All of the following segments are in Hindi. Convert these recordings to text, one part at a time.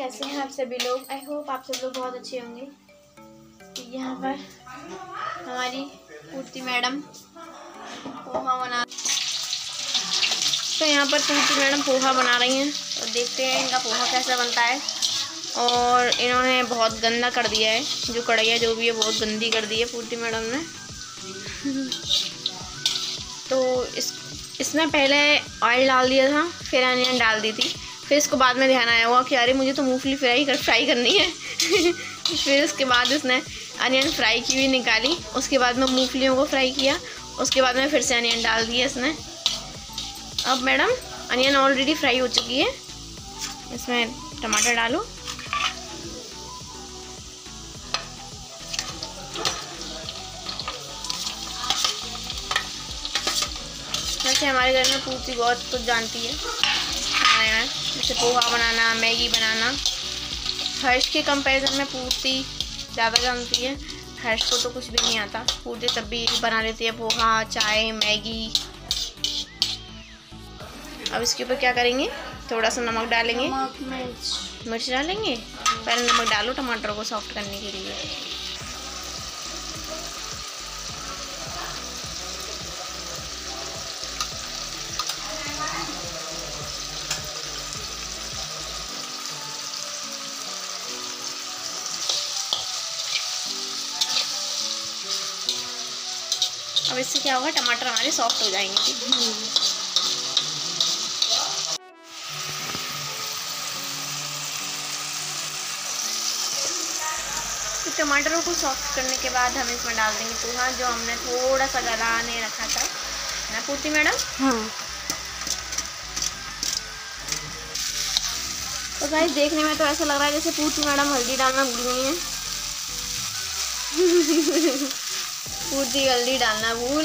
कैसे हैं आप सभी लोग। आई होप आप सब लोग बहुत अच्छे होंगे। तो यहाँ पर हमारी पूर्ति मैडम पोहा बना, तो यहाँ पर पूर्ति मैडम पोहा बना रही हैं और देखते हैं इनका पोहा कैसा बनता है। और इन्होंने बहुत गंदा कर दिया है, जो कढ़ाई जो भी है बहुत गंदी कर दी है पूर्ति मैडम ने। तो इसमें पहले ऑयल डाल दिया था, फिर अनियन डाल दी थी, फिर इसको बाद में ध्यान आया हुआ कि अरे मुझे तो मूंगफली फ्राई करनी है। फिर उसके बाद उसने अनियन फ्राई की हुई निकाली, उसके बाद में मूंगफलियों को फ्राई किया, उसके बाद में फिर से अनियन डाल दिया इसने। अब मैडम अनियन ऑलरेडी फ्राई हो चुकी है, इसमें टमाटर डालो। वैसे हमारे घर में पूर्ति बहुत कुछ जानती है खाने में, जैसे पोहा बनाना, मैगी बनाना। हर्ष के कंपैरिजन में पूर्ति ज़्यादा जानती है, हर्ष को तो कुछ भी नहीं आता। पूर्ति तब भी बना लेती है पोहा, चाय, मैगी। अब इसके ऊपर क्या करेंगे, थोड़ा सा नमक डालेंगे, मिर्च डालेंगे। पहले नमक डालो टमाटर को सॉफ्ट करने के लिए। अब इससे क्या होगा, टमाटर हमारे सॉफ्ट हो जाएंगे। तो टमाटरों को सॉफ्ट करने के बाद हम इसमें डाल देंगे पोहा, जो हमने थोड़ा सा गलाने रखा था ना पूर्ति मैडम। हाँ। तो गाइस देखने में तो ऐसा लग रहा है जैसे पूर्ति मैडम हल्दी डालना भूल गई हैं। पूर्ति हल्दी डालना भूल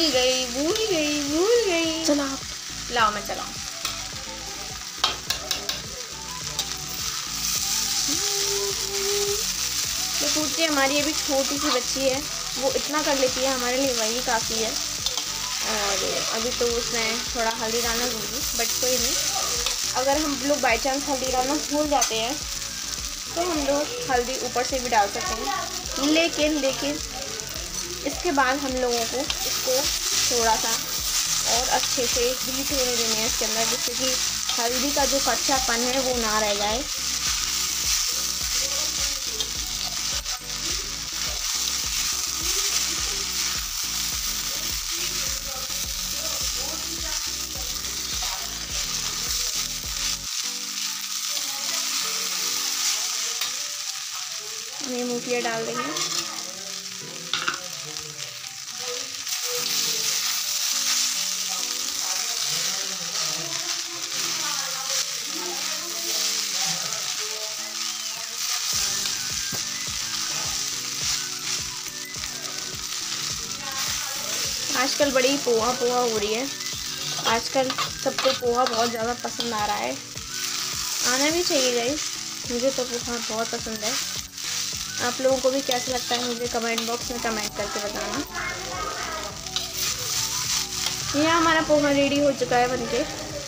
गई। चलो लाओ, मैं चलाऊं। तो पूर्ति हमारी अभी छोटी सी बच्ची है, वो इतना कर लेती है, हमारे लिए वही काफ़ी है। और अभी तो उसने थोड़ा हल्दी डालना भूल गई, बट कोई नहीं। अगर हम लोग बाई चांस हल्दी डालना भूल जाते हैं तो हम लोग हल्दी ऊपर से भी डाल सकते हैं, लेकिन इसके बाद हम लोगों को इसको थोड़ा सा और अच्छे से हीट होने देने हैं इसके अंदर, जिससे कि हल्दी का जो कच्चापन है वो ना रह जाए। ये मूंगफलियाँ डाल देंगे। आजकल बड़ी पोहा हो रही है, आजकल सबको पोहा बहुत ज़्यादा पसंद आ रहा है। आना भी चाहिए गाइस, मुझे तो पोहा बहुत पसंद है। आप लोगों को भी कैसा लगता है मुझे कमेंट बॉक्स में कमेंट करके बताना। यह हमारा पोहा रेडी हो चुका है बनके।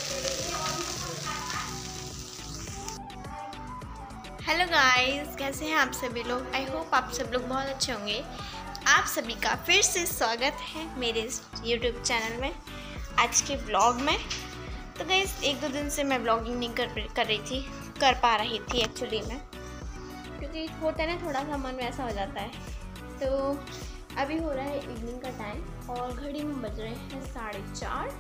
हेलो गाइस, कैसे हैं आप सभी लोग। आई होप आप सब लोग बहुत अच्छे होंगे। आप सभी का फिर से स्वागत है मेरे इस यूट्यूब चैनल में, आज के ब्लॉग में। तो गाइस 1-2 दिन से मैं ब्लॉगिंग नहीं कर पा रही थी एक्चुअली में, क्योंकि होता है ना थोड़ा सा मन वैसा हो जाता है। तो अभी हो रहा है इवनिंग का टाइम और घड़ी में बज रहे हैं 4:30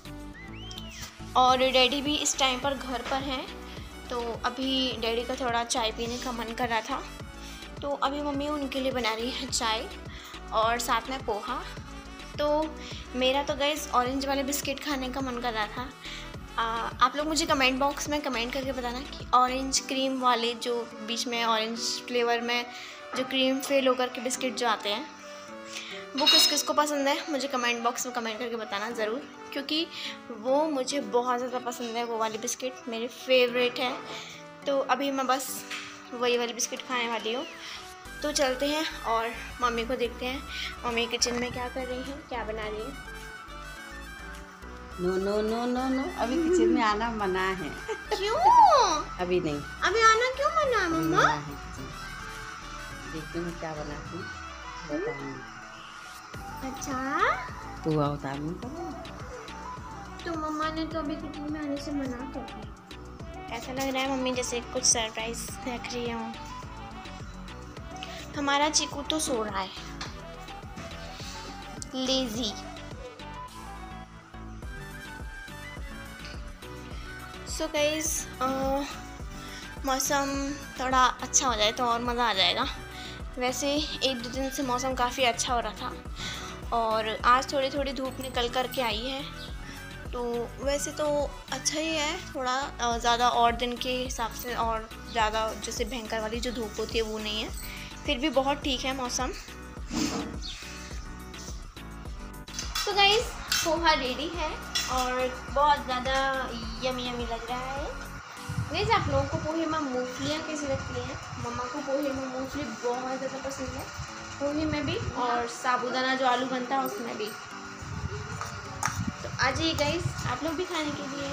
और डैडी भी इस टाइम पर घर पर हैं। तो अभी डैडी का थोड़ा चाय पीने का मन कर रहा था, तो अभी मम्मी उनके लिए बना रही है चाय और साथ में पोहा। तो मेरा तो गाइस ऑरेंज वाले बिस्किट खाने का मन कर रहा था। आप लोग मुझे कमेंट बॉक्स में कमेंट करके बताना कि ऑरेंज क्रीम वाले, जो बीच में ऑरेंज फ्लेवर में जो क्रीम फेल होकर के बिस्किट जो आते हैं, वो किस किस को पसंद है मुझे कमेंट बॉक्स में कमेंट करके बताना ज़रूर, क्योंकि वो मुझे बहुत ज़्यादा पसंद है। वो वाली बिस्किट मेरे फेवरेट है। तो अभी मैं बस वही वाली बिस्किट खाने वाली हूँ। तो चलते हैं और मम्मी को देखते हैं, मम्मी किचन में क्या कर रही हैं, क्या बना रही है। No no no no no, अभी किचन में आना मना है। क्यों? अभी नहीं, अभी आना क्यों मना मम्मा? देखती हूँ क्या बनाती हूँ, बताऊंगी। अच्छा, पोहा उतारूँ तो मम्मा ने तो अभी किचन में आने से मना कर दिया। ऐसा लग रहा है मम्मी जैसे कुछ सरप्राइज रख रही हूँ। हमारा चीकू तो सो रहा है, लेजी। सो गाइस, मौसम थोड़ा अच्छा हो जाए तो और मज़ा आ जाएगा। वैसे 1-2 दिन से मौसम काफ़ी अच्छा हो रहा था और आज थोड़ी थोड़ी धूप निकल कर के आई है, तो वैसे तो अच्छा ही है। थोड़ा ज़्यादा और दिन के हिसाब से और ज़्यादा जैसे भयंकर वाली जो धूप होती है वो नहीं है, फिर भी बहुत ठीक है मौसम। तो गाइस, पोहा रेडी है और बहुत ज़्यादा यमी यमी लग रहा है। गाइस, आप लोगों को पोहे में मूंगफलियाँ कैसी लगती हैं? मम्मा को पोहे में मूंगफली बहुत ज़्यादा पसंद है, पोहे में भी और साबूदाना जो आलू बनता है उसमें भी। तो आ जाइए गाइस, आप लोग भी खाने के लिए।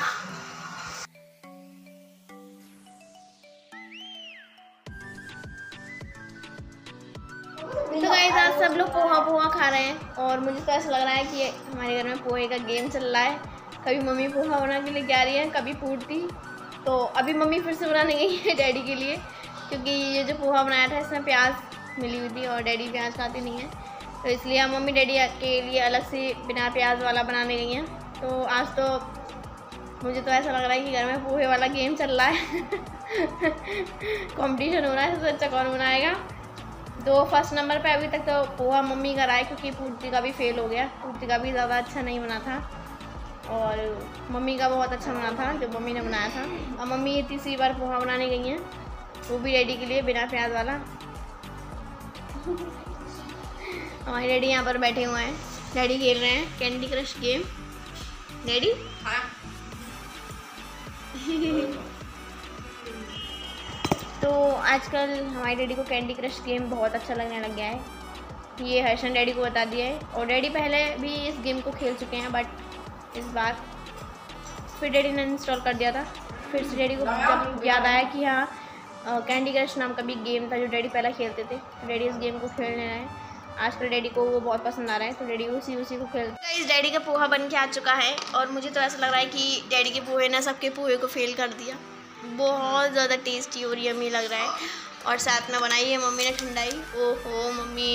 तो गाइस, आज सब लोग पोहा खा रहे हैं और मुझे तो ऐसा लग रहा है कि हमारे घर में पोहे का गेम चल रहा है। कभी मम्मी पोहा बना के लेके आ रही है, कभी फूटती। तो अभी मम्मी फिर से बनाने गई है डैडी के लिए, क्योंकि ये जो पोहा बनाया था इसमें प्याज मिली हुई थी और डैडी प्याज खाते नहीं है, तो इसलिए मम्मी डैडी के लिए अलग से बिना प्याज वाला बनाने गई हैं। तो आज तो मुझे तो ऐसा लग रहा है कि घर में पोहे वाला गेम चल रहा है। कंपटीशन हो रहा है सबसे अच्छा कौन बनाएगा। तो फर्स्ट नंबर पे अभी तक तो पोहा मम्मी का रहा है, क्योंकि पूर्ति का भी फेल हो गया। पूर्ति का भी ज़्यादा अच्छा नहीं बना था और मम्मी का बहुत अच्छा बना था जो मम्मी ने बनाया था। और मम्मी ये तीसरी बार पोहा बनाने गई हैं, वो भी डैडी के लिए बिना प्याज वाला। हमारे डैडी यहाँ पर बैठे हुए हैं, डैडी खेल रहे हैं कैंडी क्रश गेम। डैडी तो आजकल हमारे डैडी को कैंडी क्रश गेम बहुत अच्छा लगने लग गया है। ये हर्षन डैडी को बता दिया है और डैडी पहले भी इस गेम को खेल चुके हैं, बट इस बार फिर डैडी ने इंस्टॉल कर दिया था। फिर से डैडी को जब याद आया कि हाँ कैंडी क्रश नाम का भी गेम था जो डैडी पहले खेलते थे, तो डैडी इस गेम को खेलने आए। आजकल डैडी को वो बहुत पसंद आ रहा है, तो डैडी उसी को खेलते। इस डैडी का पोहा बन के आ चुका है और मुझे तो ऐसा लग रहा है कि डैडी के पोहे ने सबके पोहे को फेल कर दिया। बहुत ज़्यादा टेस्टी और यम्मी लग रहा है और साथ में बनाई है मम्मी ने ठंडाई। ओहो मम्मी,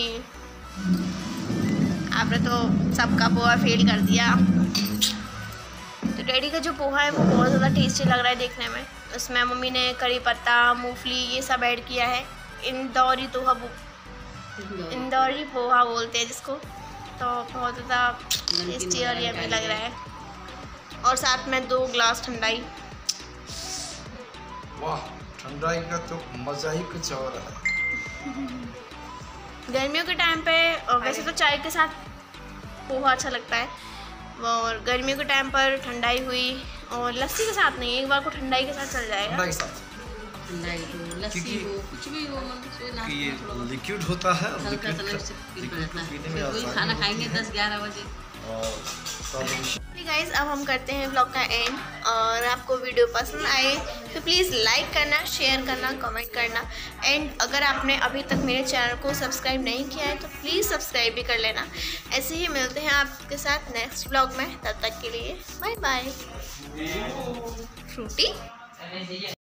आपने तो सबका पोहा फेल कर दिया। तो डैडी का जो पोहा है वो बहुत ज़्यादा टेस्टी लग रहा है देखने में। उसमें मम्मी ने करी पत्ता, मूंगफली ये सब ऐड किया है। इंदौरी पोहा बोलते हैं जिसको, तो बहुत ज़्यादा टेस्टी और यम्मी लग रहा है। और साथ में 2 ग्लास ठंडाई। वाह, ठंडाई का तो मज़ा ही कुछ और है। गर्मियों के टाइम पे वैसे तो चाय के साथ पोहा अच्छा लगता है, और गर्मियों के टाइम पर ठंडाई हुई और लस्सी के साथ नहीं, एक बार को ठंडाई के साथ चल जाएगा। ठंडाई के साथ लस्सी हो कुछ भी हो, कि ये लिक्विड होता है, खाना खाएंगे 10-11 बजे। गाइस, अब हम करते हैं व्लॉग का एंड, और आपको वीडियो पसंद आए तो प्लीज़ लाइक करना, शेयर करना, कमेंट करना। एंड अगर आपने अभी तक मेरे चैनल को सब्सक्राइब नहीं किया है तो प्लीज़ सब्सक्राइब भी कर लेना। ऐसे ही मिलते हैं आपके साथ नेक्स्ट व्लॉग में, तब तक के लिए बाय बाय। फ्रूटी।